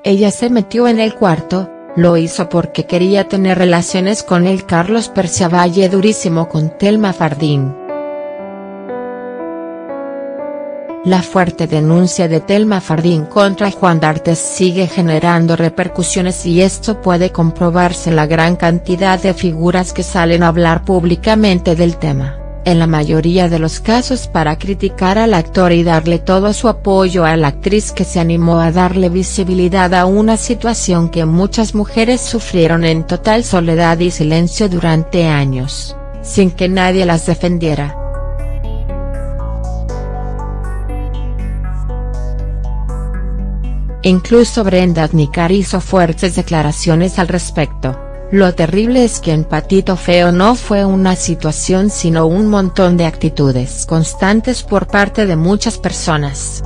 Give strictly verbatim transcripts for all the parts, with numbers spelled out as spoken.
Ella se metió en el cuarto, lo hizo porque quería tener relaciones con el Carlos Perciavalle durísimo con Thelma Fardín. La fuerte denuncia de Thelma Fardín contra Juan D'Artes sigue generando repercusiones y esto puede comprobarse en la gran cantidad de figuras que salen a hablar públicamente del tema, en la mayoría de los casos para criticar al actor y darle todo su apoyo a la actriz que se animó a darle visibilidad a una situación que muchas mujeres sufrieron en total soledad y silencio durante años, sin que nadie las defendiera. Incluso Brenda Asnicar hizo fuertes declaraciones al respecto. Lo terrible es que en Patito Feo no fue una situación sino un montón de actitudes constantes por parte de muchas personas.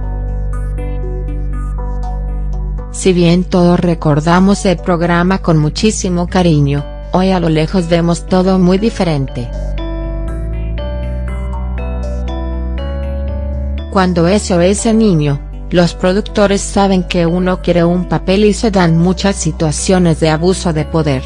Si bien todos recordamos el programa con muchísimo cariño, hoy a lo lejos vemos todo muy diferente. Cuando ese o ese niño, los productores saben que uno quiere un papel y se dan muchas situaciones de abuso de poder.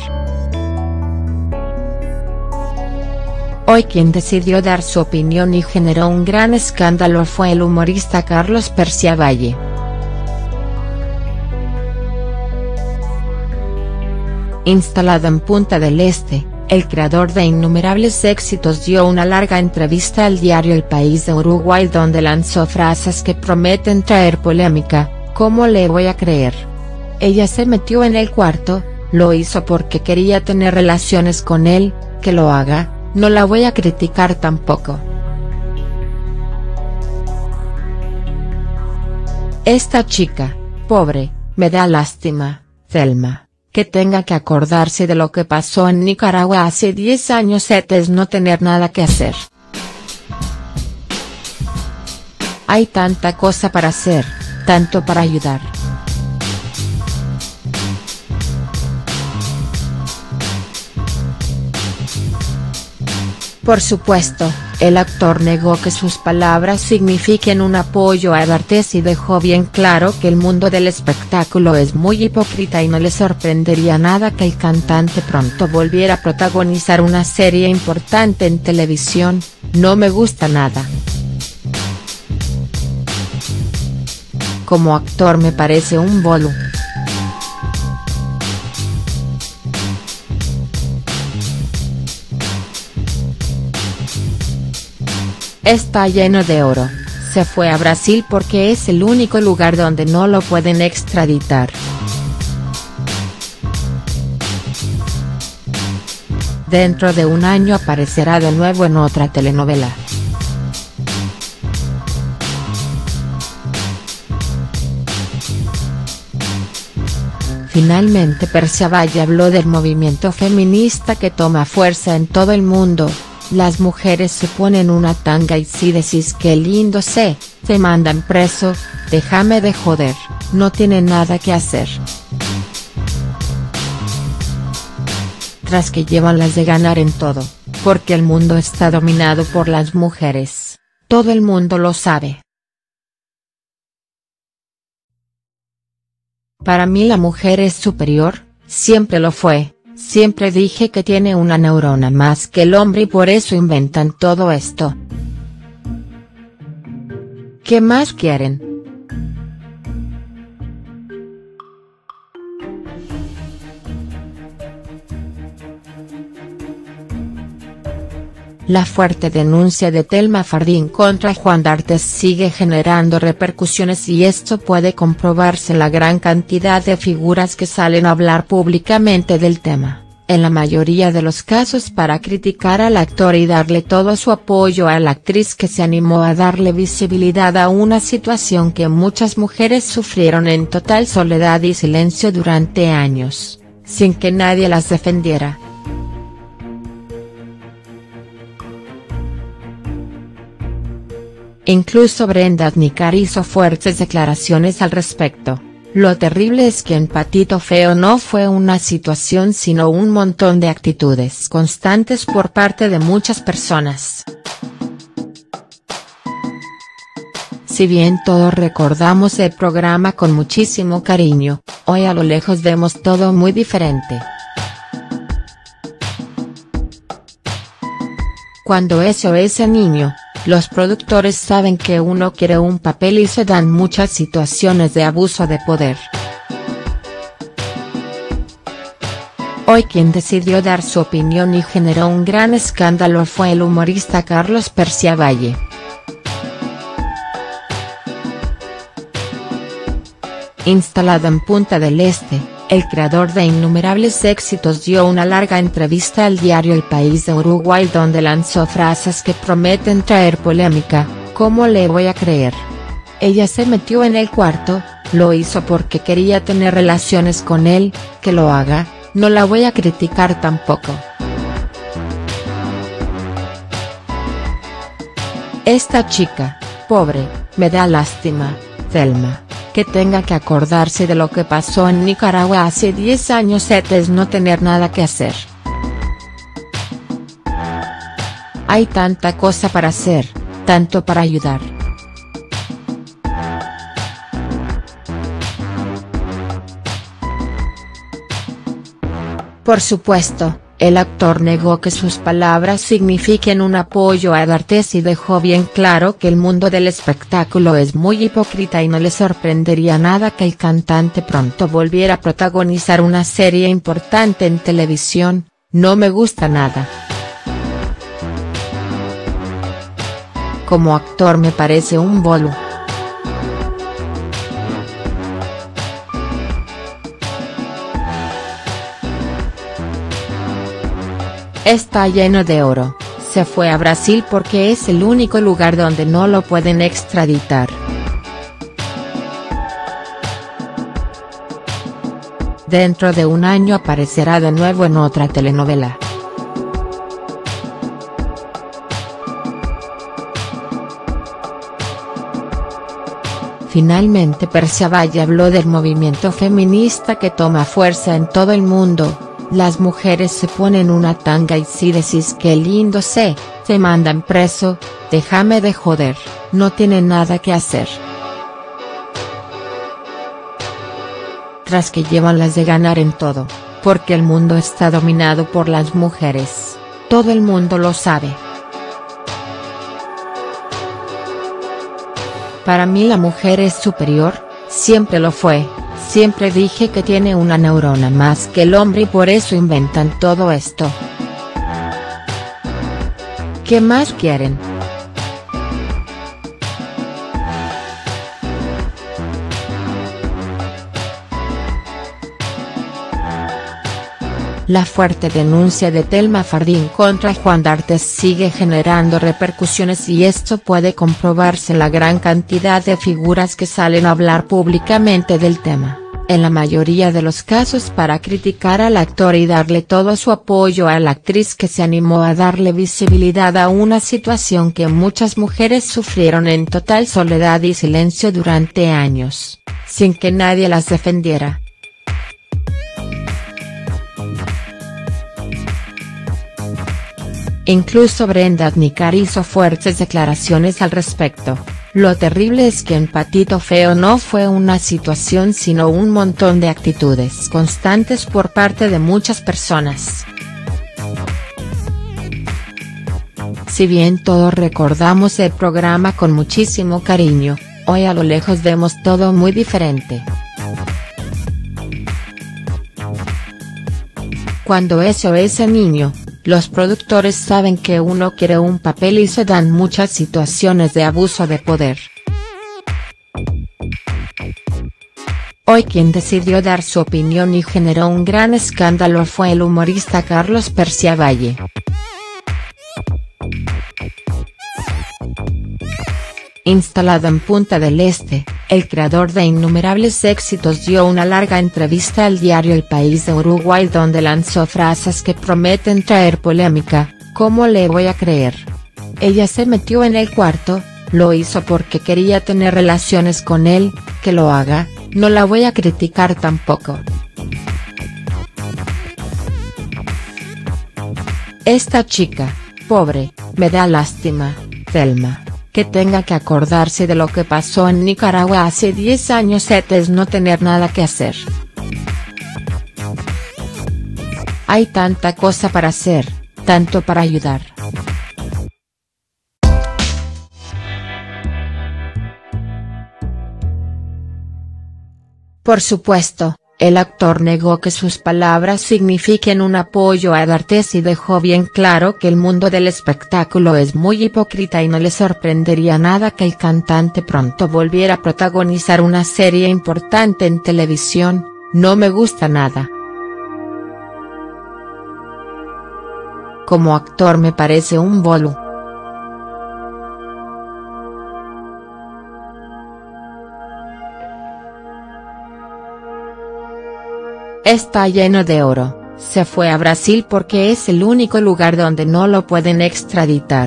Hoy quien decidió dar su opinión y generó un gran escándalo fue el humorista Carlos Perciavalle. Instalado en Punta del Este, el creador de innumerables éxitos dio una larga entrevista al diario El País de Uruguay donde lanzó frases que prometen traer polémica, ¿cómo le voy a creer? Ella se metió en el cuarto, lo hizo porque quería tener relaciones con él, que lo haga, no la voy a criticar tampoco. Esta chica, pobre, me da lástima, Thelma. Que tenga que acordarse de lo que pasó en Nicaragua hace diez años es no tener nada que hacer. Hay tanta cosa para hacer, tanto para ayudar. Por supuesto, el actor negó que sus palabras signifiquen un apoyo a D'Artes y dejó bien claro que el mundo del espectáculo es muy hipócrita y no le sorprendería nada que el cantante pronto volviera a protagonizar una serie importante en televisión, no me gusta nada. Como actor me parece un bolu. Está lleno de oro, se fue a Brasil porque es el único lugar donde no lo pueden extraditar. Dentro de un año aparecerá de nuevo en otra telenovela. Finalmente Perciavalle habló del movimiento feminista que toma fuerza en todo el mundo. Las mujeres se ponen una tanga y si decís que lindo sé, te mandan preso, déjame de joder, no tiene nada que hacer. Tras que llevan las de ganar en todo, porque el mundo está dominado por las mujeres, todo el mundo lo sabe. Para mí la mujer es superior, siempre lo fue. Siempre dije que tiene una neurona más que el hombre y por eso inventan todo esto. ¿Qué más quieren? La fuerte denuncia de Thelma Fardín contra Juan D'Artes sigue generando repercusiones y esto puede comprobarse en la gran cantidad de figuras que salen a hablar públicamente del tema, en la mayoría de los casos para criticar al actor y darle todo su apoyo a la actriz que se animó a darle visibilidad a una situación que muchas mujeres sufrieron en total soledad y silencio durante años, sin que nadie las defendiera. Incluso Brenda Asnicar hizo fuertes declaraciones al respecto. Lo terrible es que en Patito Feo no fue una situación sino un montón de actitudes constantes por parte de muchas personas. Si bien todos recordamos el programa con muchísimo cariño, hoy a lo lejos vemos todo muy diferente. Cuando S O S Niño, los productores saben que uno quiere un papel y se dan muchas situaciones de abuso de poder. Hoy quien decidió dar su opinión y generó un gran escándalo fue el humorista Carlos Perciavalle. Instalado en Punta del Este, el creador de innumerables éxitos dio una larga entrevista al diario El País de Uruguay donde lanzó frases que prometen traer polémica, ¿cómo le voy a creer? Ella se metió en el cuarto, lo hizo porque quería tener relaciones con él, que lo haga, no la voy a criticar tampoco. Esta chica, pobre, me da lástima, Thelma. Que tenga que acordarse de lo que pasó en Nicaragua hace diez años es no tener nada que hacer. Hay tanta cosa para hacer, tanto para ayudar. Por supuesto, el actor negó que sus palabras signifiquen un apoyo a D'Artes y dejó bien claro que el mundo del espectáculo es muy hipócrita y no le sorprendería nada que el cantante pronto volviera a protagonizar una serie importante en televisión, no me gusta nada. Como actor me parece un bolu. Está lleno de oro, se fue a Brasil porque es el único lugar donde no lo pueden extraditar. Dentro de un año aparecerá de nuevo en otra telenovela. Finalmente Perciavalle habló del movimiento feminista que toma fuerza en todo el mundo. Las mujeres se ponen una tanga y si decís que lindo sé, te mandan preso, déjame de joder, no tienen nada que hacer. Tras que llevan las de ganar en todo, porque el mundo está dominado por las mujeres, todo el mundo lo sabe. Para mí la mujer es superior, siempre lo fue. Siempre dije que tiene una neurona más que el hombre y por eso inventan todo esto. ¿Qué más quieren? La fuerte denuncia de Thelma Fardín contra Juan D'Artes sigue generando repercusiones y esto puede comprobarse en la gran cantidad de figuras que salen a hablar públicamente del tema, en la mayoría de los casos para criticar al actor y darle todo su apoyo a la actriz que se animó a darle visibilidad a una situación que muchas mujeres sufrieron en total soledad y silencio durante años, sin que nadie las defendiera. Incluso Brenda Asnicar hizo fuertes declaraciones al respecto. Lo terrible es que en Patito Feo no fue una situación sino un montón de actitudes constantes por parte de muchas personas. Si bien todos recordamos el programa con muchísimo cariño, hoy a lo lejos vemos todo muy diferente. Cuando S O S Niño, los productores saben que uno quiere un papel y se dan muchas situaciones de abuso de poder. Hoy quien decidió dar su opinión y generó un gran escándalo fue el humorista Carlos Perciavalle. Instalado en Punta del Este, el creador de innumerables éxitos dio una larga entrevista al diario El País de Uruguay donde lanzó frases que prometen traer polémica, ¿cómo le voy a creer? Ella se metió en el cuarto, lo hizo porque quería tener relaciones con él, que lo haga, no la voy a criticar tampoco. Esta chica, pobre, me da lástima, Thelma. Que tenga que acordarse de lo que pasó en Nicaragua hace diez años es no tener nada que hacer. Hay tanta cosa para hacer, tanto para ayudar. Por supuesto, el actor negó que sus palabras signifiquen un apoyo a D'Artes y dejó bien claro que el mundo del espectáculo es muy hipócrita y no le sorprendería nada que el cantante pronto volviera a protagonizar una serie importante en televisión. No me gusta nada. Como actor me parece un bolu. Está lleno de oro, se fue a Brasil porque es el único lugar donde no lo pueden extraditar.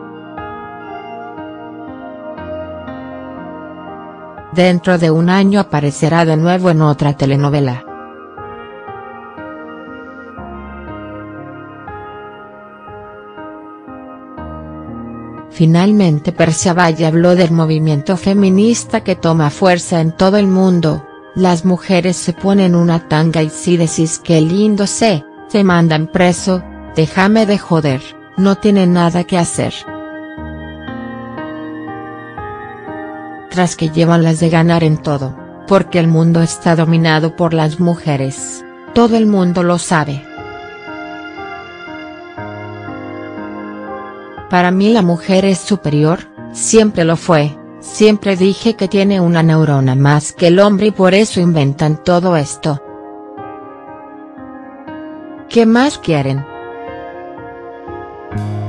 Dentro de un año aparecerá de nuevo en otra telenovela. Finalmente Persia Valle habló del movimiento feminista que toma fuerza en todo el mundo. Las mujeres se ponen una tanga y si decís que lindo se, te mandan preso, déjame de joder, no tienen nada que hacer. Tras que llevan las de ganar en todo, porque el mundo está dominado por las mujeres, todo el mundo lo sabe. Para mí la mujer es superior, siempre lo fue. Siempre dije que tiene una neurona más que el hombre y por eso inventan todo esto. ¿Qué más quieren?